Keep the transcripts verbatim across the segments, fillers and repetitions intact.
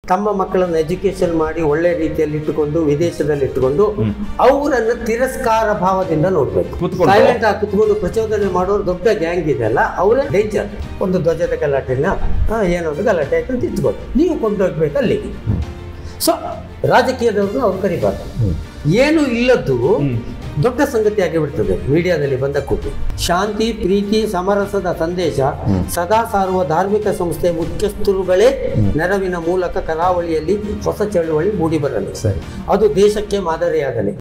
ತಮ್ಮ ಮಕ್ಕಳನ್ನು ಎಜುಕೇಶನ್ ಮಾಡಿ ಒಳ್ಳೆ ರೀತಿಯಲ್ಲಿ ಇಟ್ಟುಕೊಂಡು ವಿದೇಶದಲ್ಲಿ ಇಟ್ಟುಕೊಂಡು ಅವರನ್ನು ತಿರಸ್ಕಾರ ಭಾವದಿಂದ ನೋಡ್ಬೇಕು. ಸೈಲೆಂಟ್ ಆಗಿ ಕುತ್ಕೊಂಡು ಪ್ರಚೋದನೆ ಮಾಡೋರು ದೊಡ್ಡ ಗ್ಯಾಂಗ್ ಇದೆಯಲ್ಲ, ಅವರೇ ಡೇಂಜರ್. ಒಂದು ಧ್ವಜದ ಗಲಾಟೆನ ಏನೊಂದು ಗಲಾಟೆ ಆಯ್ತು ಅಂತ ಇಟ್ಕೊಂಡು ನೀವು ಕೊಂಡೋಗ್ಬೇಕು ಅಲ್ಲಿಗೆ. ಸೊ ರಾಜಕೀಯದವ್ರನ್ನ ಅವ್ರು ಕರಿಬಾರ್ದು. ಏನು ಇಲ್ಲದ್ದು ದೊಡ್ಡ ಸಂಗತಿ ಆಗಿಬಿಡ್ತದೆ ಮೀಡಿಯಾದಲ್ಲಿ ಬಂದ ಕೂತು. ಶಾಂತಿ, ಪ್ರೀತಿ, ಸಮರಸದ ಸಂದೇಶ ಸದಾ ಸಾರುವ ಧಾರ್ಮಿಕ ಸಂಸ್ಥೆ ಮುಖ್ಯಸ್ಥರುಗಳೇ ನೆರವಿನ ಮೂಲಕ ಕರಾವಳಿಯಲ್ಲಿ ಹೊಸ ಚಳುವಳಿ ಮೂಡಿಬರಲಿ, ಅದು ದೇಶಕ್ಕೆ ಮಾದರಿಯಾಗಲಿ.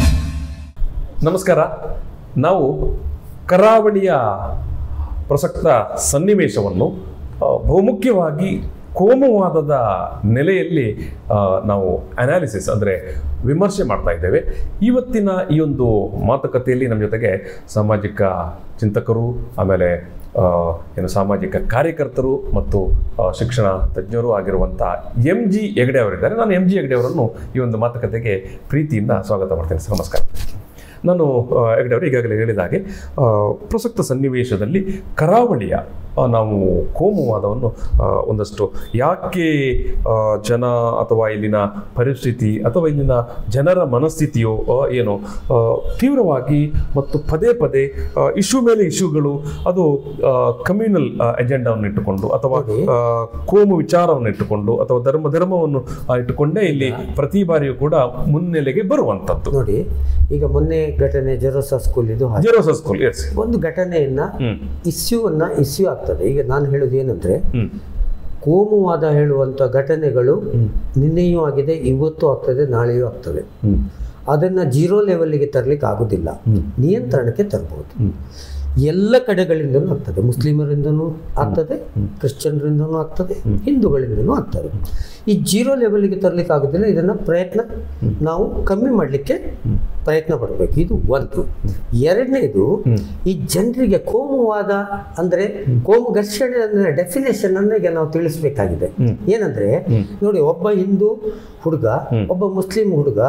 ನಮಸ್ಕಾರ. ನಾವು ಕರಾವಳಿಯ ಪ್ರಸಕ್ತ ಸನ್ನಿವೇಶವನ್ನು ಬಹುಮುಖ್ಯವಾಗಿ ಕೋಮುವಾದದ ನೆಲೆಯಲ್ಲಿ ನಾವು ಅನಾಲಿಸಿಸ್ ಅಂದರೆ ವಿಮರ್ಶೆ ಮಾಡ್ತಾ ಇದ್ದೇವೆ. ಇವತ್ತಿನ ಈ ಒಂದು ಮಾತುಕತೆಯಲ್ಲಿ ನಮ್ಮ ಜೊತೆಗೆ ಸಾಮಾಜಿಕ ಚಿಂತಕರು, ಆಮೇಲೆ ಏನು ಸಾಮಾಜಿಕ ಕಾರ್ಯಕರ್ತರು ಮತ್ತು ಶಿಕ್ಷಣ ತಜ್ಞರು ಆಗಿರುವಂಥ ಎಂ ಜಿ ಹೆಗಡೆ ಅವರಿದ್ದಾರೆ. ನಾನು ಎಂ ಜಿ ಹೆಗಡೆ ಅವರನ್ನು ಈ ಒಂದು ಮಾತುಕತೆಗೆ ಪ್ರೀತಿಯಿಂದ ಸ್ವಾಗತ ಮಾಡ್ತೇನೆ. ಸರ್, ನಮಸ್ಕಾರ. ನಾನು ಹೆಗಡೆ ಅವರು ಈಗಾಗಲೇ ಹೇಳಿದ ಹಾಗೆ ಪ್ರಸಕ್ತ ಸನ್ನಿವೇಶದಲ್ಲಿ ಕರಾವಳಿಯ ನಾವು ಕೋಮುವಾದವನ್ನು ಒಂದಷ್ಟು ಯಾಕೆ ಜನ ಅಥವಾ ಇಲ್ಲಿನ ಪರಿಸ್ಥಿತಿ ಅಥವಾ ಇಲ್ಲಿನ ಜನರ ಮನಸ್ಥಿತಿಯೋ ಏನೋ ತೀವ್ರವಾಗಿ ಮತ್ತು ಪದೇ ಪದೇ ಇಶ್ಯೂ ಮೇಲೆ ಇಶ್ಯೂಗಳು ಅದು ಕಮ್ಯುನಲ್ ಅಜೆಂಡಾವನ್ನು ಇಟ್ಟುಕೊಂಡು ಅಥವಾ ಕೋಮು ವಿಚಾರವನ್ನು ಇಟ್ಟುಕೊಂಡು ಅಥವಾ ಧರ್ಮ ಧರ್ಮವನ್ನು ಇಟ್ಟುಕೊಂಡೇ ಇಲ್ಲಿ ಪ್ರತಿ ಬಾರಿಯೂ ಕೂಡ ಮುನ್ನೆಲೆಗೆ ಬರುವಂಥದ್ದು. ನೋಡಿ, ಈಗ ಮೊನ್ನೆ ಘಟನೆ ಜೆರೋಸಾ ಸ್ಕೂಲ್, ಇದು ಜೆರೋಸಾ ಸ್ಕೂಲ್ ಎಸ್ ಒಂದು ಘಟನೆಯನ್ನ ಇಶ್ಯೂವನ್ನ ಇಶ್ಯೂ ಆಗ್ತದೆ. ಈಗ ನಾನು ಹೇಳೋದು ಏನಂದ್ರೆ, ಕೋಮುವಾದ ಹೇಳುವಂತ ಘಟನೆಗಳು ನಿನ್ನೆಯೂ ಆಗಿದೆ, ಇವತ್ತು ಆಗ್ತದೆ, ನಾಳೆಯೂ ಆಗ್ತದೆ. ಅದನ್ನ ಜೀರೋ ಲೆವೆಲ್ಗೆ ತರಲಿಕ್ಕೆ ಆಗುದಿಲ್ಲ, ನಿಯಂತ್ರಣಕ್ಕೆ ತರಬಹುದು. ಎಲ್ಲ ಕಡೆಗಳಿಂದನೂ ಆಗ್ತದೆ, ಮುಸ್ಲಿಮರಿಂದನೂ ಆಗ್ತದೆ, ಕ್ರಿಶ್ಚಿಯನ್ರಿಂದನೂ ಆಗ್ತದೆ, ಹಿಂದೂಗಳಿಂದನೂ ಆಗ್ತದೆ. ಈ ಜೀರೋ ಲೆವೆಲ್ಗೆ ತರಲಿಕ್ಕೆ ಆಗೋದಿಲ್ಲ. ಇದನ್ನು ಪ್ರಯತ್ನ ನಾವು ಕಮ್ಮಿ ಮಾಡಲಿಕ್ಕೆ ಪ್ರಯತ್ನ ಪಡಬೇಕು. ಇದು ಒಂದು. ಎರಡನೇದು, ಈ ಜನರಿಗೆ ಕೋಮುವಾದ ಅಂದರೆ ಕೋಮು ಘರ್ಷಣೆ ಅಂದರೆ ಡೆಫಿನೇಷನ್ ಅನ್ನ ಈಗ ನಾವು ತಿಳಿಸ್ಬೇಕಾಗಿದೆ. ಏನಂದ್ರೆ ನೋಡಿ, ಒಬ್ಬ ಹಿಂದೂ ಹುಡುಗ ಒಬ್ಬ ಮುಸ್ಲಿಂ ಹುಡುಗ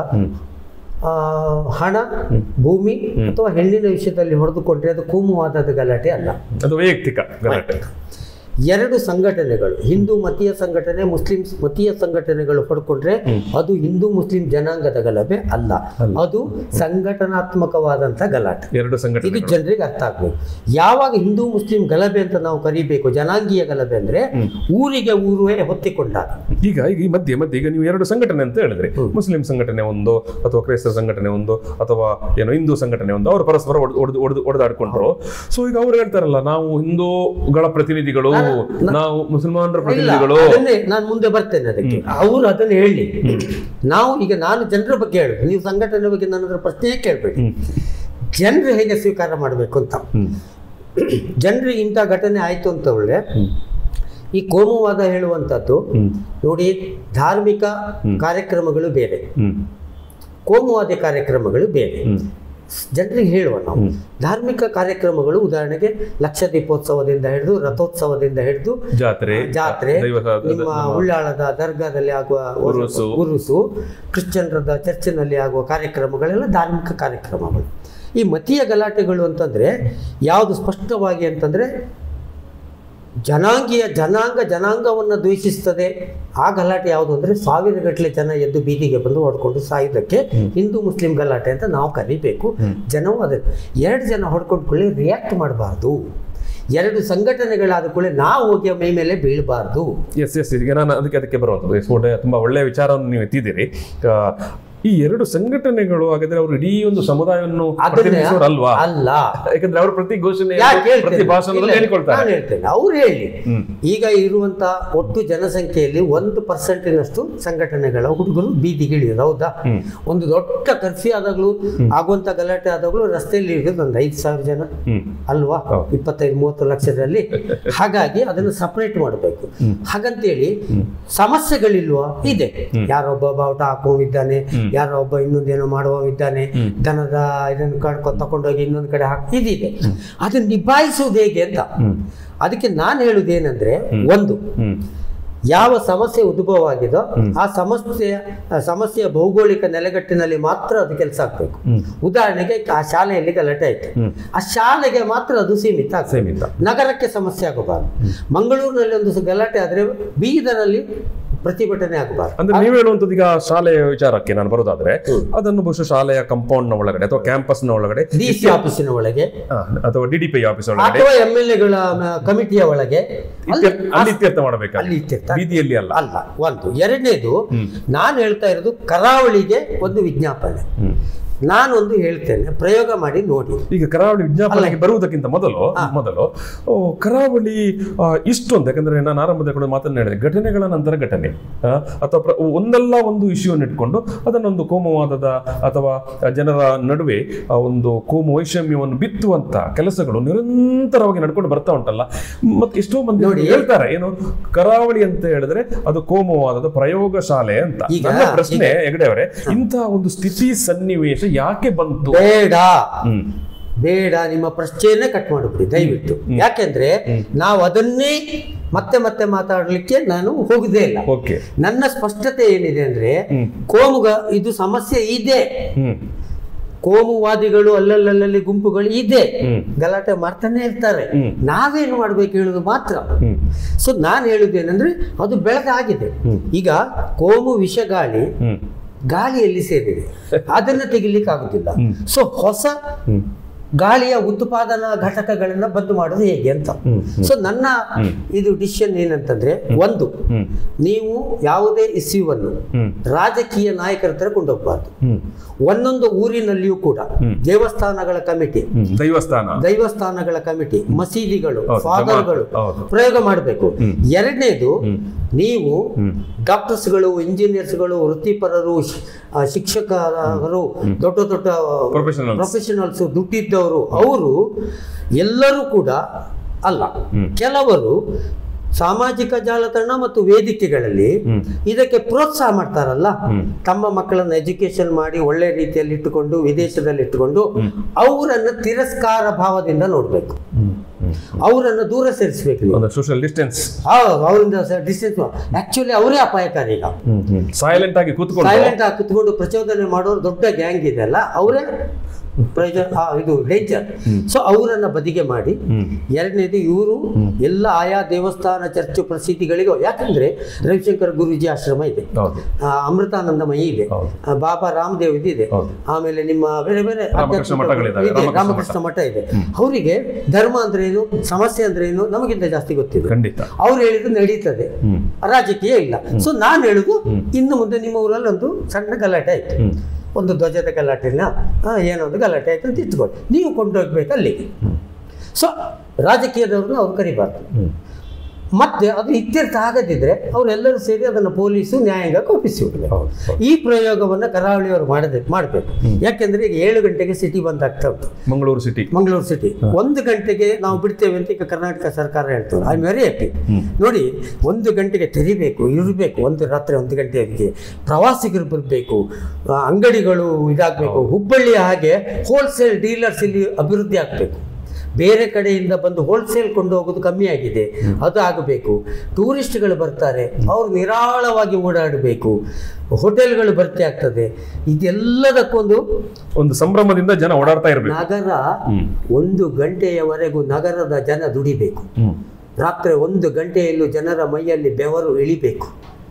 ಹಣ, ಭೂಮಿ ಅಥವಾ ಹೆಣ್ಣಿನ ವಿಷಯದಲ್ಲಿ ಹೊಡೆದುಕೊಂಡ್ರೆ ಅದು ಕೋಮುವಾದದ ಗಲಾಟೆ ಅಲ್ಲ, ಅದು ವೈಯಕ್ತಿಕ ಗಲಾಟೆ. ಎರಡು ಸಂಘಟನೆಗಳು, ಹಿಂದೂ ಮತೀಯ ಸಂಘಟನೆ, ಮುಸ್ಲಿಂ ಮತೀಯ ಸಂಘಟನೆಗಳು ಹೊಡ್ಕೊಂಡ್ರೆ ಅದು ಹಿಂದೂ ಮುಸ್ಲಿಂ ಜನಾಂಗದ ಗಲಭೆ ಅಲ್ಲ, ಅದು ಸಂಘಟನಾತ್ಮಕವಾದಂಥ ಗಲಾಟೆ. ಎರಡು ಸಂಘಟನೆ, ಇದು ಜನರಿಗೆ ಅರ್ಥ ಆಗ್ಬೇಕು. ಯಾವಾಗ ಹಿಂದೂ ಮುಸ್ಲಿಂ ಗಲಭೆ ಅಂತ ನಾವು ಕರಿಬೇಕು, ಜನಾಂಗೀಯ ಗಲಭೆ ಅಂದ್ರೆ ಊರಿಗೆ ಊರುವೇ ಹೊತ್ತಿಕೊಂಡಾಗ. ಈಗ ಈಗ ಈ ಮಧ್ಯೆ ಮಧ್ಯೆ ಈಗ ನೀವು ಎರಡು ಸಂಘಟನೆ ಅಂತ ಹೇಳಿದ್ರೆ, ಮುಸ್ಲಿಂ ಸಂಘಟನೆ ಒಂದು ಅಥವಾ ಕ್ರೈಸ್ತರ ಸಂಘಟನೆ ಒಂದು ಅಥವಾ ಏನೋ ಹಿಂದೂ ಸಂಘಟನೆ ಒಂದು, ಅವರು ಪರಸ್ಪರ ಒಡೆದು ಒಡೆದು ಒಡೆದಾಡ್ಕೊಂಡ್ರು. ಸೊ ಈಗ ಅವ್ರು ಹೇಳ್ತಾರಲ್ಲ, ನಾವು ಹಿಂದೂಗಳ ಪ್ರತಿನಿಧಿಗಳು, ನಾವು ಮುಸಲ್ಮಾನರ ಪ್ರತಿನಿಧಿಗಳು. ನಾನು ಮುಂದೆ ಬರ್ತೇನೆ ಅದಕ್ಕೆ. ಅವರು ಅದನ್ನು ಹೇಳಿ, ನಾವು ಈಗ ನಾನು ಜನರ ಬಗ್ಗೆ ಹೇಳಿ, ನೀವು ಸಂಘಟನೆ ಬಗ್ಗೆ ನನ್ನ ಹತ್ರ ಪ್ರಶ್ನೆ ಕೇಳಬೇಡಿ. ಜನರು ಹೇಗೆ ಸ್ವೀಕಾರ ಮಾಡಬೇಕು ಅಂತ. ಜನರಿಗೆ ಇಂಥ ಘಟನೆ ಆಯ್ತು ಅಂತ ಒಳ್ಳೆ ಈ ಕೋಮುವಾದ ಹೇಳುವಂಥದ್ದು ನೋಡಿ, ಧಾರ್ಮಿಕ ಕಾರ್ಯಕ್ರಮಗಳು ಬೇರೆ, ಕೋಮುವಾದಿ ಕಾರ್ಯಕ್ರಮಗಳು ಬೇರೆ. ಜನರಿಗೆ ಹೇಳುವ ನಾವು ಧಾರ್ಮಿಕ ಕಾರ್ಯಕ್ರಮಗಳು, ಉದಾಹರಣೆಗೆ ಲಕ್ಷ ದೀಪೋತ್ಸವದಿಂದ ಹಿಡಿದು ರಥೋತ್ಸವದಿಂದ ಹಿಡಿದು ಜಾತ್ರೆ ಜಾತ್ರೆ ನಿಮ್ಮ ಉಳ್ಳಾಳದ ದರ್ಗಾದಲ್ಲಿ ಆಗುವ ಉರುಸು, ಕ್ರಿಶ್ಚಿಯನ್ರದ ಚರ್ಚಿನಲ್ಲಿ ಆಗುವ ಕಾರ್ಯಕ್ರಮಗಳೆಲ್ಲ ಧಾರ್ಮಿಕ ಕಾರ್ಯಕ್ರಮಗಳು. ಈ ಮತೀಯ ಗಲಾಟೆಗಳು ಅಂತಂದ್ರೆ ಯಾವುದು ಸ್ಪಷ್ಟವಾಗಿ ಅಂತಂದ್ರೆ ಜನಾಂಗೀಯ ಜನಾಂಗ ಜನಾಂಗವನ್ನು ದ್ವೇಷಿಸ್ತದೆ. ಆ ಗಲಾಟೆ ಯಾವುದು ಅಂದರೆ ಸಾವಿರ ಗಟ್ಟಲೆ ಜನ ಎದ್ದು ಬೀದಿಗೆ ಬಂದು ಹೊಡ್ಕೊಂಡು ಸಾಯುವುದಕ್ಕೆ ಹಿಂದೂ ಮುಸ್ಲಿಂ ಗಲಾಟೆ ಅಂತ ನಾವು ಕರಿಬೇಕು. ಜನವು ಅದನ್ನು ಎರಡು ಜನ ಹೊಡ್ಕೊಂಡು ಕೊಳ್ಳಿ ರಿಯಾಕ್ಟ್ ಮಾಡಬಾರ್ದು. ಎರಡು ಸಂಘಟನೆಗಳಾದ ಕೂಡ ನಾವು ಹೋಗಿ ಮೈ ಮೇಲೆ ಬೀಳಬಾರ್ದು. ಎಸ್ ಎಸ್ ಈಗ ನಾನು ಅದಕ್ಕೆ ಅದಕ್ಕೆ ಬರುವಂಥದ್ದು ತುಂಬ ಒಳ್ಳೆಯ ವಿಚಾರವನ್ನು ನೀವು ಎತ್ತಿದ್ದೀರಿ. ಈ ಎರಡು ಸಂಘಟನೆಗಳು ಹಾಗಾದ್ರೆ ಅವರು ಇಡೀ ಒಂದು ಸಮುದಾಯವನ್ನು ಅಲ್ವಾ? ಅಲ್ಲ, ಯಾಕಂದ್ರೆ ಅವರು ಪ್ರತಿ ಘೋಷಣೆ ಪ್ರತಿ ಭಾಷಣದಲ್ಲಿ ಹೇಳಿಕೊಳ್ತಾರೆ. ಹೇಳ್ತೇನೆ, ಅವ್ರು ಹೇಳಿ. ಈಗ ಇರುವಂತ ಒಟ್ಟು ಜನಸಂಖ್ಯೆಯಲ್ಲಿ ಒಂದು ಪರ್ಸೆಂಟಿನಷ್ಟು ಸಂಘಟನೆಗಳ ಹುಡುಗರು ಬೀದಿಗಿಳಿಯೋದು. ಹೌದಾ? ಒಂದು ದೊಡ್ಡ ಕರ್ಫ್ಯೂ ಆದಾಗ್ಲೂ ಆಗುವಂತ ಗಲಾಟೆ ಆದಾಗ್ಲೂ ರಸ್ತೆಯಲ್ಲಿ ಇರೋದು ಒಂದು ಐದು ಸಾವಿರ ಜನ ಅಲ್ವಾ, ಇಪ್ಪತ್ತೈದು ಮೂವತ್ತು ಲಕ್ಷದಲ್ಲಿ. ಹಾಗಾಗಿ ಅದನ್ನು ಸಪರೇಟ್ ಮಾಡಬೇಕು. ಹಾಗಂತೇಳಿ ಸಮಸ್ಯೆಗಳಿಲ್ವಾ? ಇದೆ. ಯಾರೊಬ್ಬ ಬಾವುಟ ಹಾಕೊಂಡಿದ್ದಾನೆ, ಯಾರೋ ಒಬ್ಬ ಇನ್ನೊಂದೇನೋ ಮಾಡುವವಿದ್ದಾನೆ, ದನದ ಇದನ್ನು ಕಡ್ಕೊ ತಕೊಂಡೋಗಿ ಇನ್ನೊಂದು ಕಡೆ ಹಾಕಿ, ಇದಿದೆ. ಅದನ್ನು ನಿಭಾಯಿಸುವುದು ಹೇಗೆ ಅಂತ. ಅದಕ್ಕೆ ನಾನು ಹೇಳುವುದೇನೆಂದ್ರೆ, ಒಂದು ಯಾವ ಸಮಸ್ಯೆ ಉದ್ಭವ ಆಗಿದೋ ಆ ಸಮಸ್ಯೆಯ ಸಮಸ್ಯೆಯ ಭೌಗೋಳಿಕ ನೆಲೆಗಟ್ಟಿನಲ್ಲಿ ಮಾತ್ರ ಅದು ಕೆಲಸ ಆಗ್ಬೇಕು. ಉದಾಹರಣೆಗೆ ಆ ಶಾಲೆಯಲ್ಲಿ ಗಲಾಟೆ ಆಯ್ತು, ಆ ಶಾಲೆಗೆ ಮಾತ್ರ ಅದು ಸೀಮಿತ ಸೀಮಿತ ನಗರಕ್ಕೆ ಸಮಸ್ಯೆ ಆಗಬಾರ್ದು. ಮಂಗಳೂರಿನಲ್ಲಿ ಒಂದು ಗಲಾಟೆ ಆದ್ರೆ ಬೀದರಲ್ಲಿ ಪ್ರತಿಭಟನೆ ಆಗಬಾರ್ದು. ಅಂದ್ರೆ ನೀವು ಹೇಳುವಂಥದ್ದು ಈಗ ಶಾಲೆಯ ವಿಚಾರಕ್ಕೆ ನಾನು ಬರೋದಾದ್ರೆ ಅದನ್ನು ಬಹುಶಃ ಶಾಲೆಯ ಕಾಂಪೌಂಡ್ ನ ಒಳಗಡೆ ಅಥವಾ ಕ್ಯಾಂಪಸ್ ನ ಒಳಗಡೆ, ಡಿ ಸಿ ಆಫೀಸಿನ ಒಳಗೆ ಅಥವಾ ಡಿ ಡಿ ಪಿ ಆಫೀಸ್ ಒಳಗಡೆ ಅಥವಾ ಎಂ ಎಲ್ ಎಗಳ ಕಮಿಟಿಯ ಒಳಗೆ ಅಲ್ಲಿ ಇತ್ಯರ್ಥ ಮಾಡಬೇಕು, ಅಲ್ಲಿ ಇತ್ಯರ್ಥ, ಬೀದಿಯಲ್ಲಿ ಅಲ್ಲ ಅಲ್ಲ. ಒಂದು ಎರಡನೇದು ನಾನು ಹೇಳ್ತಾ ಇರೋದು ಕರಾವಳಿಗೆ ಒಂದು ವಿಜ್ಞಾಪನೆ. ನಾನೊಂದು ಹೇಳ್ತೇನೆ, ಪ್ರಯೋಗ ಮಾಡಿ ನೋಡಿ. ಈಗ ಕರಾವಳಿ ವಿಜ್ಞಾಪನೆಗೆ ಬರುವುದಕ್ಕಿಂತ ಮೊದಲು ಮೊದಲು ಕರಾವಳಿ ಇಷ್ಟೊಂದು, ಯಾಕಂದ್ರೆ ನಾನು ಆರಂಭದ ಕೂಡ ಮಾತನ್ನ ಹೇಳಿದೆ, ಘಟನೆಗಳ ನಂತರ ಘಟನೆ ಅಥವಾ ಒಂದಲ್ಲ ಒಂದು ಇಶ್ಯೂವನ್ನು ಇಟ್ಕೊಂಡು ಅದನ್ನೊಂದು ಕೋಮುವಾದದ ಅಥವಾ ಜನರ ನಡುವೆ ಒಂದು ಕೋಮು ವೈಷಮ್ಯವನ್ನು ಬಿತ್ತುವಂತ ಕೆಲಸಗಳು ನಿರಂತರವಾಗಿ ನಡ್ಕೊಂಡು ಬರ್ತಾ ಉಂಟಲ್ಲ. ಮತ್ತೆ ಎಷ್ಟೋ ಮಂದಿ ನೋಡಿ ಹೇಳ್ತಾರೆ, ಏನು ಕರಾವಳಿ ಅಂತ ಹೇಳಿದ್ರೆ ಅದು ಕೋಮುವಾದದ ಪ್ರಯೋಗ ಶಾಲೆ ಅಂತ. ನನ್ನ ಪ್ರಶ್ನೆ ಹೆಗಡೆ ಅವರೇ, ಇಂತಹ ಒಂದು ಸ್ಥಿತಿ ಸನ್ನಿವೇಶ ಯಾಕೆ ಬಂತು? ಬೇಡ ಬೇಡ ನಿಮ್ಮ ಪ್ರಶ್ನೆಯನ್ನೇ ಕಟ್ ಮಾಡಿಬಿಡಿ ದಯವಿಟ್ಟು. ಯಾಕೆಂದ್ರೆ ನಾವು ಅದನ್ನೇ ಮತ್ತೆ ಮತ್ತೆ ಮಾತಾಡ್ಲಿಕ್ಕೆ ನಾನು ಹೋಗುದೇ ಇಲ್ಲ. ನನ್ನ ಸ್ಪಷ್ಟತೆ ಏನಿದೆ ಅಂದ್ರೆ, ಕೋಮುಗ ಇದು ಸಮಸ್ಯೆ ಇದೆ, ಕೋಮುವಾದಿಗಳು ಅಲ್ಲಲ್ಲಲ್ಲಿ ಗುಂಪುಗಳು ಇದೆ, ಗಲಾಟೆ ಮಾಡ್ತಾನೆ ಇರ್ತಾರೆ. ನಾವೇನು ಮಾಡ್ಬೇಕು ಹೇಳುದು ಮಾತ್ರ. ಸೊ ನಾನು ಹೇಳುದೇನಂದ್ರೆ ಅದು ಬೆಳಗಾಗಿದೆ. ಈಗ ಕೋಮು ವಿಷಗಾಳಿ ಗಾಳಿಯಲ್ಲಿ ಸೇರಿದೆ, ಅದನ್ನ ತೆಗಿಲಿಕ್ಕೆ ಆಗುದಿಲ್ಲ. ಸೊ ಹೊಸ ಗಾಳಿಯ ಉತ್ಪಾದನಾ ಘಟಕಗಳನ್ನ ಬಂದ್ ಮಾಡೋದು ಹೇಗೆ ಅಂತ. ಸೊ ನನ್ನ ಇದು ಡಿಸಿಷನ್ ಏನಂತಂದ್ರೆ, ಒಂದು, ನೀವು ಯಾವುದೇ ಇಸ್ಯೂವನ್ನು ರಾಜಕೀಯ ನಾಯಕರ ಹತ್ರ ಕೊಂಡೋಗ್ಬಾರ್ದು. ಒಂದೊಂದು ಊರಿನಲ್ಲಿಯೂ ಕೂಡ ದೇವಸ್ಥಾನಗಳ ಕಮಿಟಿ ದೈವಸ್ಥಾನ ದೈವಸ್ಥಾನಗಳ ಕಮಿಟಿ ಮಸೀದಿಗಳು ಫಾದರ್ಗಳು ಪ್ರಯೋಗ ಮಾಡಬೇಕು. ಎರಡನೇದು, ನೀವು ಡಾಕ್ಟರ್ಸ್ಗಳು ಇಂಜಿನಿಯರ್ಸ್ಗಳು ವೃತ್ತಿಪರರು ಶಿಕ್ಷಕರು ದೊಡ್ಡ ದೊಡ್ಡ ಪ್ರೊಫೆಷನಲ್ಸ್ ದುಡ್ಡಿದ್ದವರು ಅವರು ಎಲ್ಲರೂ ಕೂಡ ಅಲ್ಲ, ಕೆಲವರು ಸಾಮಾಜಿಕ ಜಾಲತಾಣ ಮತ್ತು ವೇದಿಕೆಗಳಲ್ಲಿ ಇದಕ್ಕೆ ಪ್ರೋತ್ಸಾಹ ಮಾಡ್ತಾರಲ್ಲ, ತಮ್ಮ ಮಕ್ಕಳನ್ನ ಎಜುಕೇಶನ್ ಮಾಡಿ ಒಳ್ಳೆ ರೀತಿಯಲ್ಲಿ ಇಟ್ಟುಕೊಂಡು ವಿದೇಶದಲ್ಲಿ ಇಟ್ಟುಕೊಂಡು ಅವರನ್ನು ತಿರಸ್ಕಾರ ಭಾವದಿಂದ ನೋಡ್ಬೇಕು, ಅವರನ್ನು ದೂರ ಸರಿಸಬೇಕು. ಸೋಷಿಯಲ್ ಡಿಸ್ಟೆನ್ಸ್, ಅವರಿಂದ ಡಿಸ್ಟೆನ್ಸ್. ಆಕ್ಚುಲಿ ಅವರೇ ಅಪಾಯಕಾರಿ. ಈಗ ಸೈಲೆಂಟ್ ಆಗಿ ಕೂತ್ಕೊಂಡು ಸೈಲೆಂಟ್ ಆಗಿ ಕೂತ್ಕೊಂಡು ಪ್ರಚೋದನೆ ಮಾಡೋರು ದೊಡ್ಡ ಗ್ಯಾಂಗ್ ಇದೆ ಅಲ್ಲ, ಅವರೇ ಪ್ರಯೋಜನ, ಇದು ಡೇಂಜರ್. ಸೊ ಅವರನ್ನ ಬದಿಗೆ ಮಾಡಿ. ಎರಡನೇದು, ಇವರು ಎಲ್ಲ ಆಯಾ ದೇವಸ್ಥಾನ ಚರ್ಚ್ ಪ್ರಸಿದ್ಧಿಗಳಿಗೂ, ಯಾಕಂದ್ರೆ ರವಿಶಂಕರ್ ಗುರೂಜಿ ಆಶ್ರಮ ಇದೆ, ಅಮೃತಾನಂದಮಯಿ ಇದೆ, ಬಾಬಾ ರಾಮದೇವ್ ಇದೆ, ಆಮೇಲೆ ನಿಮ್ಮ ಬೇರೆ ಬೇರೆ ರಾಮಕೃಷ್ಣ ಮಠ ಇದೆ. ಅವರಿಗೆ ಧರ್ಮ ಅಂದ್ರೆ ಏನು, ಸಮಸ್ಯೆ ಅಂದ್ರೆ ಏನು ನಮಗಿಂತ ಜಾಸ್ತಿ ಗೊತ್ತಿದೆ. ಅವ್ರು ಹೇಳಿದ್ರು ನಡೀತದೆ, ರಾಜಕೀಯ ಇಲ್ಲ. ಸೊ ನಾನು ಹೇಳುದು, ಇನ್ನು ಮುಂದೆ ನಿಮ್ಮ ಊರಲ್ಲಿ ಒಂದು ಸಣ್ಣ ಗಲಾಟೆ ಆಯ್ತು, ಒಂದು ಧ್ವಜದ ಗಲಾಟೆನ ಏನೋ ಒಂದು ಗಲಾಟೆ ಆಯ್ತು ಅಂತ ಇಟ್ಕೊಳ್ಳಿ, ನೀವು ಕೊಂಡೋಗ್ಬೇಕು ಅಲ್ಲಿಗೆ. ಸೊ ರಾಜಕೀಯದವ್ರನ್ನ ಅವ್ರು ಕರಿಬಾರ್ದು. ಮತ್ತೆ ಅದು ಇತ್ಯರ್ಥ ಆಗದಿದ್ರೆ ಅವರೆಲ್ಲರೂ ಸೇರಿ ಅದನ್ನು ಪೊಲೀಸು ನ್ಯಾಯಾಂಗಕ್ಕೆ ಒಪ್ಪಿಸಿ ಬಿಡಬೇಕು. ಈ ಪ್ರಯೋಗವನ್ನು ಕರಾವಳಿಯವರು ಮಾಡಬೇಕು ಮಾಡಬೇಕು ಯಾಕೆಂದ್ರೆ ಈಗ ಏಳು ಗಂಟೆಗೆ ಸಿಟಿ ಬಂದ್ ಆಗ್ತಾ ಉಂಟು, ಮಂಗಳೂರು ಸಿಟಿ ಮಂಗಳೂರು ಸಿಟಿ ಒಂದು ಗಂಟೆಗೆ ನಾವು ಬಿಡ್ತೇವೆ ಅಂತ ಈಗ ಕರ್ನಾಟಕ ಸರ್ಕಾರ ಹೇಳ್ತಾರೆ. I am very happy. ನೋಡಿ, ಒಂದು ಗಂಟೆಗೆ ತೆರಿಬೇಕು, ಇರಬೇಕು, ಒಂದು ರಾತ್ರಿ ಒಂದು ಗಂಟೆಗೆ ಪ್ರವಾಸಿಗರು ಬರಬೇಕು, ಅಂಗಡಿಗಳು ಇದಾಗಬೇಕು. ಹುಬ್ಬಳ್ಳಿಯ ಹಾಗೆ ಹೋಲ್ಸೇಲ್ ಡೀಲರ್ಸ್ ಇಲ್ಲಿ ಅಭಿವೃದ್ಧಿ ಆಗಬೇಕು. ಬೇರೆ ಕಡೆಯಿಂದ ಬಂದು ಹೋಲ್ಸೇಲ್ ಕೊಂಡು ಹೋಗೋದು ಕಮ್ಮಿ ಆಗಿದೆ, ಅದು ಆಗಬೇಕು. ಟೂರಿಸ್ಟ್ಗಳು ಬರ್ತಾರೆ, ಅವರು ನಿರಾಳವಾಗಿ ಓಡಾಡಬೇಕು, ಹೋಟೆಲ್ಗಳು ಭರ್ತಿ ಆಗ್ತದೆ. ಇದೆಲ್ಲದಕ್ಕೊಂದು ಒಂದು ಸಂಭ್ರಮದಿಂದ ಜನ ಓಡಾಡ್ತಾ ಇರಬೇಕು. ನಗರ ಒಂದು ಗಂಟೆಯವರೆಗೂ ನಗರದ ಜನ ದುಡಿಬೇಕು. ರಾತ್ರಿ ಒಂದು ಗಂಟೆಯಲ್ಲೂ ಜನರ ಮೈಯಲ್ಲಿ ಬೆವರು ಇಳಿಬೇಕು.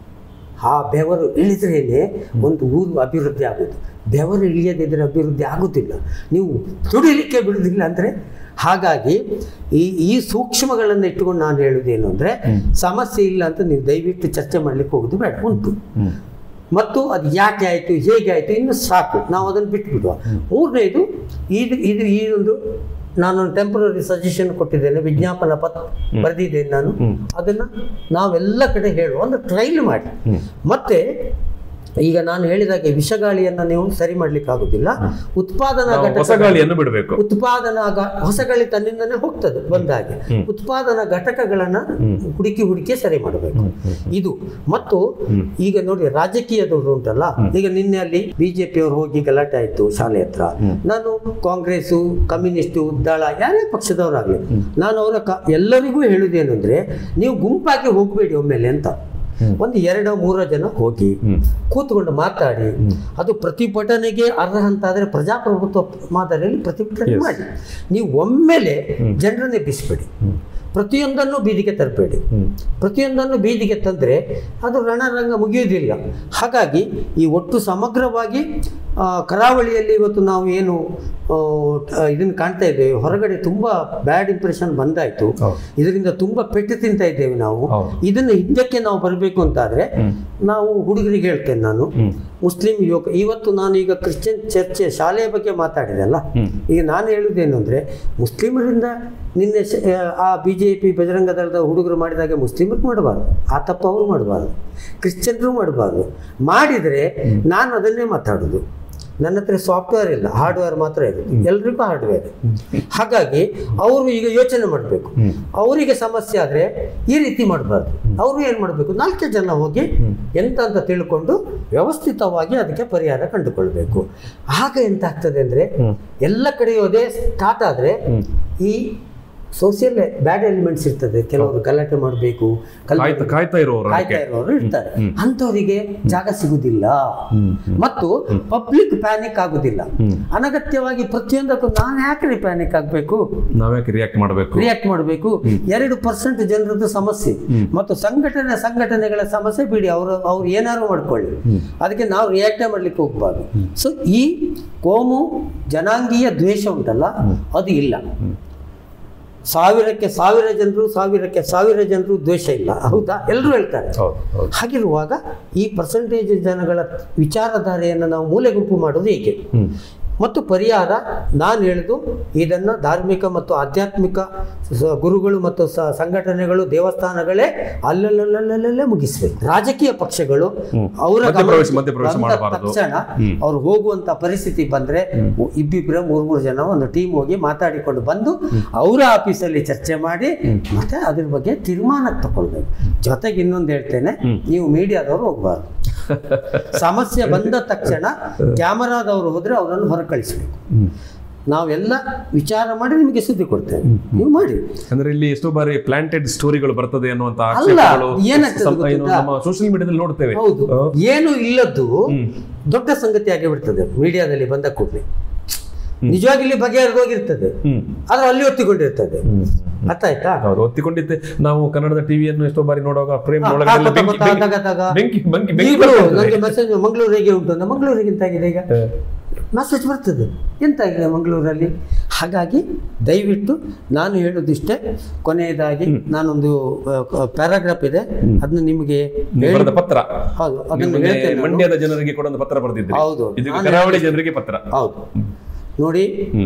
ಆ ಬೆವರು ಇಳಿದ್ರೇನೆ ಒಂದು ಊರು ಅಭಿವೃದ್ಧಿ ಆಗೋದು. ಬೆವರು ಇಳಿಯದಿದ್ರೆ ಅಭಿವೃದ್ಧಿ ಆಗುತ್ತಿಲ್ಲ, ನೀವು ದುಡಿಲಿಕ್ಕೆ ಬಿಡುವುದಿಲ್ಲ ಅಂದರೆ. ಹಾಗಾಗಿ ಈ ಈ ಸೂಕ್ಷ್ಮಗಳನ್ನು ಇಟ್ಟುಕೊಂಡು ನಾನು ಹೇಳುವುದೇನು ಅಂದರೆ, ಸಮಸ್ಯೆ ಇಲ್ಲ ಅಂತ ನೀವು ದಯವಿಟ್ಟು ಚರ್ಚೆ ಮಾಡಲಿಕ್ಕೆ ಹೋಗೋದು ಬೇಡ. ಉಂಟು, ಮತ್ತು ಅದು ಯಾಕೆ ಆಯಿತು ಹೇಗೆ ಆಯಿತು ಇನ್ನು ಸಾಕು, ನಾವು ಅದನ್ನು ಬಿಟ್ಬಿಡುವ. ಮೂರನೇದು, ಇದು ಇದು ಈ ಒಂದು ನಾನೊಂದು ಟೆಂಪ್ರರಿ ಸಜೆಷನ್ ಕೊಟ್ಟಿದ್ದೇನೆ, ವಿಜ್ಞಾಪನಾ ಪತ್ರ ಬರೆದಿದ್ದೇನೆ ನಾನು. ಅದನ್ನು ನಾವೆಲ್ಲ ಕಡೆ ಹೇಳುವ ಒಂದು ಟ್ರೈಲ್ ಮಾಡಿ. ಮತ್ತೆ ಈಗ ನಾನು ಹೇಳಿದಾಗೆ ವಿಷಗಾಳಿಯನ್ನು ನೀವು ಸರಿ ಮಾಡ್ಲಿಕ್ಕೆ ಆಗುದಿಲ್ಲ. ಉತ್ಪಾದನಾ ಘಟಕಗಳನ್ನು ಬಿಡಬೇಕು. ಉತ್ಪಾದನಾ ಹೊಸ ಗಾಳಿ ತನ್ನಿಂದನೇ ಹೋಗ್ತದೆ ಬಂದಾಗೆ. ಉತ್ಪಾದನಾ ಘಟಕಗಳನ್ನ ಹುಡುಕಿ ಹುಡುಕಿ ಸರಿ ಮಾಡಬೇಕು ಇದು. ಮತ್ತು ಈಗ ನೋಡಿ, ರಾಜಕೀಯದವರು ಉಂಟಲ್ಲ, ಈಗ ನಿನ್ನೆ ಅಲ್ಲಿ ಬಿಜೆಪಿಯವರು ಹೋಗಿ ಗಲಾಟೆ ಆಯ್ತು ಶಾಲೆ ಹತ್ರ. ನಾನು ಕಾಂಗ್ರೆಸ್ಸು, ಕಮ್ಯುನಿಸ್ಟು, ದಳ ಯಾರೇ ಪಕ್ಷದವರಾಗ್ಲಿ, ನಾನು ಅವರ ಎಲ್ಲರಿಗೂ ಹೇಳುವುದೇನು ಅಂದ್ರೆ, ನೀವು ಗುಂಪಾಗಿ ಹೋಗ್ಬೇಡಿ ಒಮ್ಮೆಲೆ ಅಂತ. ಒಂದು ಎರಡೋ ಮೂರೋ ಜನ ಹೋಗಿ ಕೂತ್ಕೊಂಡು ಮಾತಾಡಿ, ಅದು ಪ್ರತಿಭಟನೆಗೆ ಅರ್ಹ ಅಂತಾದರೆ ಪ್ರಜಾಪ್ರಭುತ್ವ ಮಾದರಿಯಲ್ಲಿ ಪ್ರತಿಭಟನೆ ಮಾಡಿ. ನೀವು ಒಮ್ಮೆಲೆ ಜನರನ್ನೇ ಬಿಸಿಬೇಡಿ, ಪ್ರತಿಯೊಂದನ್ನು ಬೀದಿಗೆ ತರಬೇಡಿ. ಪ್ರತಿಯೊಂದನ್ನು ಬೀದಿಗೆ ತಂದರೆ ಅದು ರಣರಂಗ ಮುಗಿಯುವುದಿಲ್ಲ. ಹಾಗಾಗಿ ಈ ಒಟ್ಟು ಸಮಗ್ರವಾಗಿ ಕರಾವಳಿಯಲ್ಲಿ ಇವತ್ತು ನಾವು ಏನು ಇದನ್ನು ಕಾಣ್ತಾ ಇದ್ದೇವೆ, ಹೊರಗಡೆ ತುಂಬ ಬ್ಯಾಡ್ ಇಂಪ್ರೆಷನ್ ಬಂದಾಯಿತು, ಇದರಿಂದ ತುಂಬ ಪೆಟ್ಟು ತಿಂತಾ ಇದ್ದೇವೆ ನಾವು. ಇದನ್ನು ಹಿಂದಕ್ಕೆ ನಾವು ಬರಬೇಕು ಅಂತಾದರೆ ನಾವು ಹುಡುಗರಿಗೆ ಹೇಳ್ತೇನೆ ನಾನು, ಮುಸ್ಲಿಂ ಯುವಕ, ಇವತ್ತು ನಾನು ಈಗ ಕ್ರಿಶ್ಚಿಯನ್ ಚರ್ಚೆ ಶಾಲೆಯ ಬಗ್ಗೆ ಮಾತಾಡಿದೆಲ್ಲ, ಈಗ ನಾನು ಹೇಳುವುದೇನು ಅಂದರೆ ಮುಸ್ಲಿಮರಿಂದ ನಿನ್ನೆ ಆ ಬಿ ಜೆ ಪಿ ಬಜರಂಗ ದಳದ ಹುಡುಗರು ಮಾಡಿದಾಗೆ ಮುಸ್ಲಿಮರು ಮಾಡಬಾರ್ದು, ಆ ತಪ್ಪು ಅವರು ಮಾಡಬಾರ್ದು, ಕ್ರಿಶ್ಚಿಯನ್ರು ಮಾಡಬಾರ್ದು. ಮಾಡಿದರೆ ನಾನು ಅದನ್ನೇ ಮಾತಾಡೋದು. ನನ್ನ ಹತ್ರ ಸಾಫ್ಟ್ವೇರ್ ಇಲ್ಲ, ಹಾರ್ಡ್ವೇರ್ ಮಾತ್ರ ಇರುತ್ತೆ, ಎಲ್ರಿಗೂ ಹಾರ್ಡ್ವೇರ್. ಹಾಗಾಗಿ ಅವರು ಈಗ ಯೋಚನೆ ಮಾಡಬೇಕು, ಅವರಿಗೆ ಸಮಸ್ಯೆ ಆದರೆ ಈ ರೀತಿ ಮಾಡಬಾರ್ದು. ಅವರು ಏನು ಮಾಡಬೇಕು, ನಾಲ್ಕು ಜನ ಹೋಗಿ ಎಂತ ಅಂತ ತಿಳ್ಕೊಂಡು ವ್ಯವಸ್ಥಿತವಾಗಿ ಅದಕ್ಕೆ ಪರಿಹಾರ ಕಂಡುಕೊಳ್ಬೇಕು. ಆಗ ಎಂತ ಆಗ್ತದೆ ಅಂದರೆ ಎಲ್ಲ ಕಡೆಯೋದೇ ಸ್ಟಾರ್ಟ್ ಆದರೆ ಈ ಸೋಷಿಯಲ್ ಬ್ಯಾಡ್ ಎಲಿಮೆಂಟ್ಸ್ ಇರ್ತದೆ, ಕೆಲವರು ಗಲಾಟೆ ಮಾಡಬೇಕು, ಕಾಯ್ತಾ ಇರೋರು ಕಾಯ್ತಾ ಇರೋರು ಇರ್ತಾರೆ, ಅಂಥವರಿಗೆ ಜಾಗ ಸಿಗುವುದಿಲ್ಲ ಮತ್ತು ಪಬ್ಲಿಕ್ ಪ್ಯಾನಿಕ್ ಆಗುದಿಲ್ಲ. ಅನಗತ್ಯವಾಗಿ ಪ್ರತಿಯೊಂದಕ್ಕೂ ನಾನು ಯಾಕೆ ಪ್ಯಾನಿಕ್ ಆಗಬೇಕು, ನಾವ್ಯಾಕೆ ರಿಯಾಕ್ಟ್ ಮಾಡಬೇಕು ರಿಯಾಕ್ಟ್ ಮಾಡಬೇಕು ಎರಡು ಪರ್ಸೆಂಟ್ ಜನರದ್ದು ಸಮಸ್ಯೆ ಮತ್ತು ಸಂಘಟನೆ ಸಂಘಟನೆಗಳ ಸಮಸ್ಯೆ ಬಿಡಿ, ಅವರು ಅವ್ರು ಏನಾದ್ರು ಮಾಡ್ಕೊಳ್ಳಿ, ಅದಕ್ಕೆ ನಾವು ರಿಯಾಕ್ಟೇ ಮಾಡ್ಲಿಕ್ಕೆ ಹೋಗ್ಬಾರ್ದು. ಸೊ ಈ ಕೋಮು ಜನಾಂಗೀಯ ದ್ವೇಷ ಉಂಟಲ್ಲ, ಅದು ಇಲ್ಲ. ಸಾವಿರಕ್ಕೆ ಸಾವಿರ ಜನರು ಸಾವಿರಕ್ಕೆ ಸಾವಿರ ಜನರು ದ್ವೇಷ ಇಲ್ಲ, ಹೌದಾ? ಎಲ್ಲರೂ ಹೇಳ್ತಾರೆ. ಹಾಗಿರುವಾಗ ಈ ಪರ್ಸೆಂಟೇಜ್ ಜನಗಳ ವಿಚಾರಧಾರೆಯನ್ನು ನಾವು ಮೂಲೆ ಗುಂಪು ಮಾಡೋದು ಹೇಗೆ ಮತ್ತು ಪರಿಹಾರ? ನಾನು ಹೇಳಿದು ಇದನ್ನು ಧಾರ್ಮಿಕ ಮತ್ತು ಆಧ್ಯಾತ್ಮಿಕ ಗುರುಗಳು ಮತ್ತು ಸಂಘಟನೆಗಳು, ದೇವಸ್ಥಾನಗಳೇ ಅಲ್ಲಲ್ಲಲ್ಲಲ್ಲೇ ಮುಗಿಸ್ಬೇಕು. ರಾಜಕೀಯ ಪಕ್ಷಗಳು ಅವರ ತಕ್ಷಣ ಅವ್ರು ಹೋಗುವಂತ ಪರಿಸ್ಥಿತಿ ಬಂದ್ರೆ ಇಬ್ಬಿಬ್ಬರ ಮೂರ್ ಮೂರು ಜನ ಒಂದು ಟೀಮ್ ಹೋಗಿ ಮಾತಾಡಿಕೊಂಡು ಬಂದು ಅವರ ಆಫೀಸಲ್ಲಿ ಚರ್ಚೆ ಮಾಡಿ ಮತ್ತೆ ಅದ್ರ ಬಗ್ಗೆ ತೀರ್ಮಾನಕ್ಕೆ ತಗೊಳ್ಬೇಕು. ಜೊತೆಗೆ ಇನ್ನೊಂದು ಹೇಳ್ತೇನೆ, ನೀವು ಮೀಡಿಯಾದವರು ಹೋಗ್ಬಾರ್ದು. ಸಮಸ್ಯೆ ಬಂದ ತಕ್ಷಣ ಕ್ಯಾಮರಾದವರು ಹೋದ್ರೆ ಅವರನ್ನು ಹೊರ ಕಳಿಸ್ಬೇಕು. ನಾವೆಲ್ಲ ವಿಚಾರ ಮಾಡಿ ನಿಮಗೆ ಸುದ್ದಿ ಕೊಡ್ತೇವೆ, ನೀವು ಮಾಡಿ. ಅಂದ್ರೆ ಇಲ್ಲಿ ಎಷ್ಟೋ ಬಾರಿ ಪ್ಲಾಂಟೆಡ್ ಸ್ಟೋರಿಗಳು ಬರ್ತದೆ ಅನ್ನುವಂತ ಸೋಷಿಯಲ್ ಮೀಡಿಯಾದಲ್ಲಿ ನೋಡ್ತೇವೆ. ಹೌದು, ಏನು ಇಲ್ಲದ್ದು ದೊಡ್ಡ ಸಂಗತಿ ಆಗಿ ಬಿಡ್ತದೆ ಮೀಡಿಯಾದಲ್ಲಿ ಬಂದ ಕೂಡಲೇ. ನಿಜವಾಗಿ ಇಲ್ಲಿ ಬಗೆಹರಿದೋಗಿರ್ತದೆ, ಆದ್ರೆ ಅಲ್ಲಿ ಒತ್ತಿಕೊಂಡಿರ್ತದೆ. ಅರ್ಥ ಆಯ್ತಾ? ಒತ್ತಿಕೊಂಡಿದ್ದೆ. ನಾವು ಕನ್ನಡದ ಟಿವಿಯನ್ನು ಎಷ್ಟೋ ಬಾರಿ ನೋಡುವಾಗ ಫ್ರೇಮ್ ಮೆಸೇಜ್ ಮಂಗಳೂರಿಗೆ ಉಂಟು, ಮಂಗಳೂರಿಗಿಂತ ಆಗಿದೆ ಈಗ ಮೆಸೇಜ್ ಬರ್ತದೆ, ಎಂತಾಗಿದೆ ಮಂಗಳೂರಲ್ಲಿ. ಹಾಗಾಗಿ ದಯವಿಟ್ಟು ನಾನು ಹೇಳೋದಿಷ್ಟೇ. ಕೊನೆಯದಾಗಿ ನಾನೊಂದು ಪ್ಯಾರಾಗ್ರಾಫ್ ಇದೆ, ಅದನ್ನ ನಿಮಗೆ ಪತ್ರ, ಹೌದು, ಅದನ್ನು ಹೇಳ್ತೇನೆ. ಮಂಡ್ಯದ ಜನರಿಗೆ ಕೂಡ ಪತ್ರ ಬರೆದಿದ್ದೆ. ಹೌದು, ಕರಾವಳಿ ಜನರಿಗೆ ಪತ್ರ. ಹೌದು, ನೋಡಿ,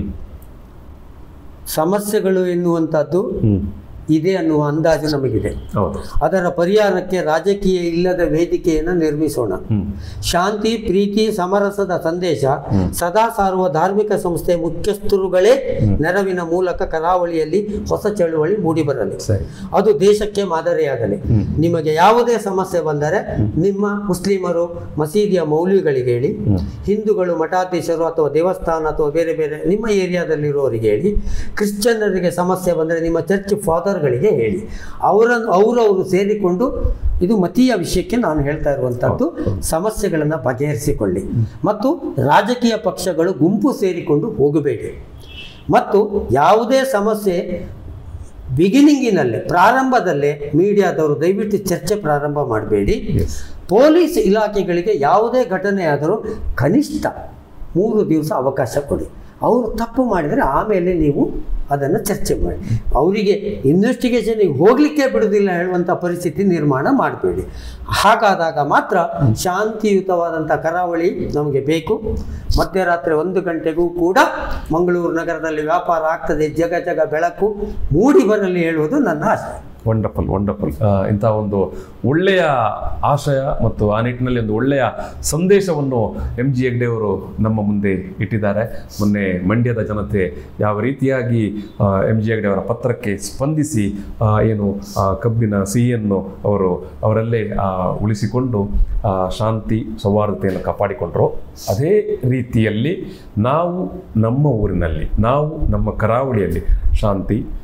ಸಮಸ್ಯೆಗಳು ಎನ್ನುವಂಥದ್ದು ಇದೆ ಅನ್ನುವ ಅಂದಾಜು ನಮಗಿದೆ. ಅದರ ಪರಿಹಾರಕ್ಕೆ ರಾಜಕೀಯ ಇಲ್ಲದ ವೇದಿಕೆಯನ್ನು ನಿರ್ಮಿಸೋಣ. ಶಾಂತಿ, ಪ್ರೀತಿ, ಸಮರಸದ ಸಂದೇಶ ಸದಾ ಸಾರುವ ಧಾರ್ಮಿಕ ಸಂಸ್ಥೆ ಮುಖ್ಯಸ್ಥರುಗಳೇ ನೆರವಿನ ಮೂಲಕ ಕರಾವಳಿಯಲ್ಲಿ ಹೊಸ ಚಳುವಳಿ ಮೂಡಿಬರಲಿ. ಅದು ದೇಶಕ್ಕೆ ಮಾದರಿಯಾಗಲಿ. ನಿಮಗೆ ಯಾವುದೇ ಸಮಸ್ಯೆ ಬಂದರೆ ನಿಮ್ಮ ಮುಸ್ಲಿಮರು ಮಸೀದಿಯ ಮೌಲ್ವಿಗಳಿಗೆ ಹೇಳಿ, ಹಿಂದೂಗಳು ಮಠಾಧೀಶರು ಅಥವಾ ದೇವಸ್ಥಾನ ಅಥವಾ ಬೇರೆ ಬೇರೆ ನಿಮ್ಮ ಏರಿಯಾದಲ್ಲಿರುವವರಿಗೆ ಹೇಳಿ, ಕ್ರಿಶ್ಚಿಯನ್ನರಿಗೆ ಸಮಸ್ಯೆ ಬಂದರೆ ನಿಮ್ಮ ಚರ್ಚ್ ಫಾದರ್ ಗಳಿಗೆ ಹೇಳಿ. ಅವರನ್ನು ಅವರವರು ಸೇರಿಕೊಂಡು, ಇದು ಮತೀಯ ವಿಷಯಕ್ಕೆ ನಾನು ಹೇಳ್ತಾ ಇರುವಂಥದ್ದು, ಸಮಸ್ಯೆಗಳನ್ನು ಬಗೆಹರಿಸಿಕೊಳ್ಳಿ. ಮತ್ತು ರಾಜಕೀಯ ಪಕ್ಷಗಳು ಗುಂಪು ಸೇರಿಕೊಂಡು ಹೋಗಬೇಡಿ. ಮತ್ತು ಯಾವುದೇ ಸಮಸ್ಯೆ ಬಿಗಿನಿಂಗಿನಲ್ಲೇ, ಪ್ರಾರಂಭದಲ್ಲೇ ಮೀಡಿಯಾದವರು ದಯವಿಟ್ಟು ಚರ್ಚೆ ಪ್ರಾರಂಭ ಮಾಡಬೇಡಿ. ಪೊಲೀಸ್ ಇಲಾಖೆಗಳಿಗೆ ಯಾವುದೇ ಘಟನೆ ಆದರೂ ಕನಿಷ್ಠ ಮೂರು ದಿವಸ ಅವಕಾಶ ಕೊಡಿ. ಅವರು ತಪ್ಪು ಮಾಡಿದರೆ ಆಮೇಲೆ ನೀವು ಅದನ್ನು ಚರ್ಚೆ ಮಾಡಿ. ಅವರಿಗೆ ಇನ್ವೆಸ್ಟಿಗೇಷನಿಗೆ ಹೋಗಲಿಕ್ಕೆ ಬಿಡೋದಿಲ್ಲ ಹೇಳುವಂಥ ಪರಿಸ್ಥಿತಿ ನಿರ್ಮಾಣ ಮಾಡಬೇಡಿ. ಹಾಗಾದಾಗ ಮಾತ್ರ ಶಾಂತಿಯುತವಾದಂಥ ಕರಾವಳಿ ನಮಗೆ ಬೇಕು. ಮಧ್ಯರಾತ್ರಿ ಒಂದು ಗಂಟೆಗೂ ಕೂಡ ಮಂಗಳೂರು ನಗರದಲ್ಲಿ ವ್ಯಾಪಾರ ಆಗ್ತದೆ, ಜಗ ಜಗ ಬೆಳಕು ಮೂಡಿ ಬರಲಿ ಹೇಳುವುದು ನನ್ನ ಆಶೆ. ವಂಡರ್ಫುಲ್ ವಂಡರ್ಫುಲ್ ಇಂಥ ಒಂದು ಒಳ್ಳೆಯ ಆಶಯ ಮತ್ತು ಆ ನಿಟ್ಟಿನಲ್ಲಿ ಒಂದು ಒಳ್ಳೆಯ ಸಂದೇಶವನ್ನು ಎಂ ಜಿ ಹೆಗ್ಡೆ ಅವರು ನಮ್ಮ ಮುಂದೆ ಇಟ್ಟಿದ್ದಾರೆ. ಮೊನ್ನೆ ಮಂಡ್ಯದ ಜನತೆ ಯಾವ ರೀತಿಯಾಗಿ ಎಂ ಜಿ ಹೆಗ್ಡೆ ಅವರ ಪತ್ರಕ್ಕೆ ಸ್ಪಂದಿಸಿ ಏನು ಕಬ್ಬಿನ ಸಿಹಿಯನ್ನು ಅವರು ಅವರಲ್ಲೇ ಉಳಿಸಿಕೊಂಡು ಶಾಂತಿ ಸೌಹಾರ್ದತೆಯನ್ನು ಕಾಪಾಡಿಕೊಂಡ್ರು, ಅದೇ ರೀತಿಯಲ್ಲಿ ನಾವು ನಮ್ಮ ಊರಿನಲ್ಲಿ, ನಾವು ನಮ್ಮ ಕರಾವಳಿಯಲ್ಲಿ ಶಾಂತಿ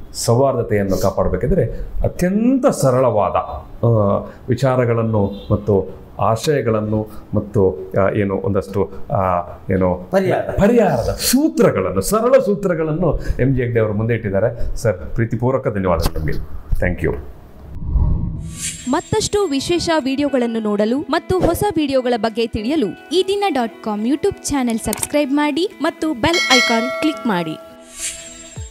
ಸೌಹಾರ್ದತೆಯನ್ನು ಕಾಪಾಡಬೇಕಿದ್ರೆ ಅತ್ಯಂತ ಸರಳವಾದ ವಿಚಾರಗಳನ್ನು ಮತ್ತು ಆಶಯಗಳನ್ನು ಮತ್ತು ಏನು ಒಂದಷ್ಟು ಏನು ಪರಿಹಾರ ಪರಿಹಾರದ ಸೂತ್ರಗಳನ್ನು ಸರಳ ಸೂತ್ರಗಳನ್ನು ಎಂ ಜಿ ಹೆಗ್ಡೆ ಅವರು ಮುಂದೆ ಇಟ್ಟಿದ್ದಾರೆ. ಸರ್, ಪ್ರೀತಿಪೂರ್ವಕ ಧನ್ಯವಾದಗಳು ನಿಮಗೆ. Thank you. ಮತ್ತಷ್ಟು ವಿಶೇಷ ವಿಡಿಯೋಗಳನ್ನು ನೋಡಲು ಮತ್ತು ಹೊಸ ವಿಡಿಯೋಗಳ ಬಗ್ಗೆ ತಿಳಿಯಲು ಈ ದಿನ dot com YouTube channel subscribe ಮಾಡಿ ಮತ್ತು ಬೆಲ್ ಐಕಾನ್ ಕ್ಲಿಕ್ ಮಾಡಿ.